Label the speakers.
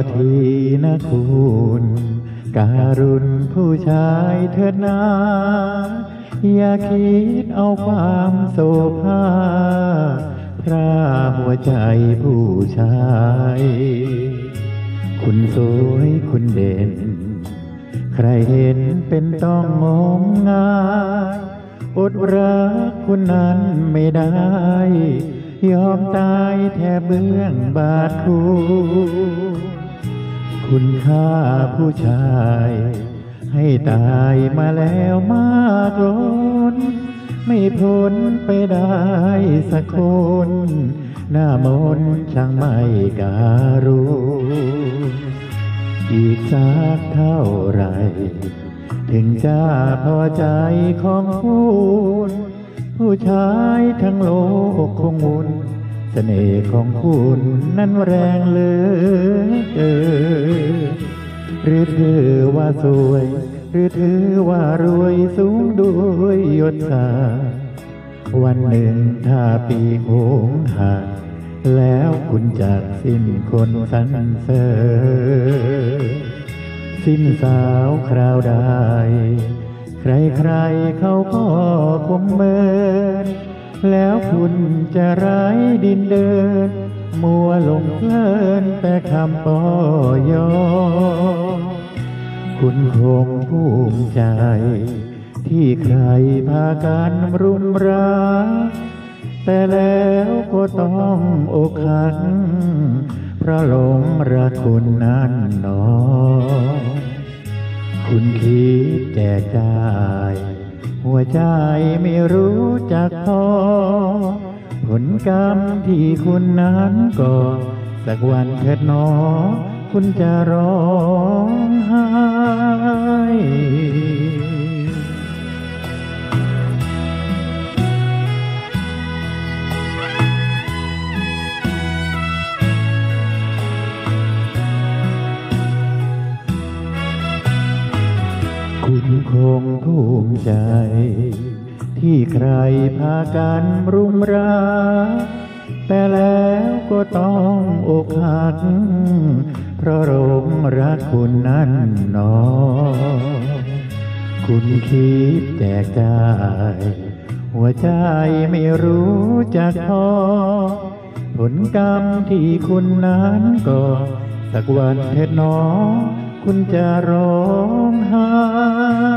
Speaker 1: ทีนะคุณการุณผู้ชายเถิดนาอย่าคิดเอาความโสภาพระหัวใจผู้ชายคุณสวยคุณเด่นใครเห็นเป็นต้องงมงายอดรักคุณนั้นไม่ได้ยอมตายแทบเบื้องบาทคุณค่าผู้ชายให้ตายมาแล้วมากล้นไม่พ้นไปได้สักคนหน้ามนช่างไม่การุณอีกสักเท่าไรถึงจะพอใจของคุณผู้ชายทั้งโลกคงวุ่นเสน่ห์ของคุณนั้นแรงเหลือเกินหรือถือว่าสวยหรือถือว่ารวยสูงด้วยยศศักดิ์วันหนึ่งถ้าปีโหงหักแล้วคุณจะสิ้นคนสรรเสริญสิ้นสาวคราวใดใครๆเขาก็คงเมินแล้วคุณจะไร้ดินเดินมัวหลงเพลินแต่คำปอยอคุณคงภูมิใจที่ใครพากันรุมรักแต่แล้วก็ต้องอกหักเพราะหลงรักคุณนั้นหนอคุณคิดแจกจ่ายหัวใจไม่รู้จักพอผลกรรมที่คุณนั้นก่อสักวันเถิดหนอคุณจะร้องไห้คุณคงภูมิใจที่ใครพากันรุมรักแต่แล้วก็ต้องอกหักเพราะหลงรักคุณนั้นหนอคุณคิดแจกจ่ายหัวใจไม่รู้จักพอผลกรรมที่คุณนั้นก่อสักวันเถิดหนอคุณจะร้องไห้